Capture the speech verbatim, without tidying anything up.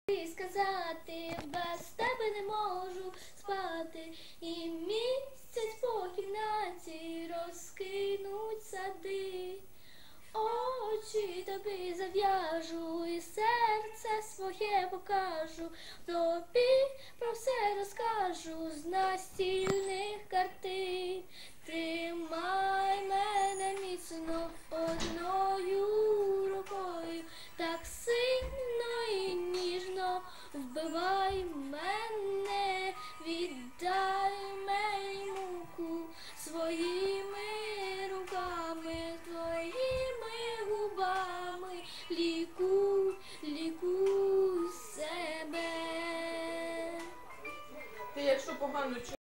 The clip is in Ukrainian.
Сказати, без тебе не можу спати, і місяць по кімнаті розкинуть сади. Очі тобі зав'яжу і серце своє покажу, тобі про все розкажу з настільних картин. Тримай мене міцно одною рукою, так сильно і ніжно вбивай мене, віддай мені муку своїми руками, твоїми губами, лікуй, лікуй себе. Ти якщо погано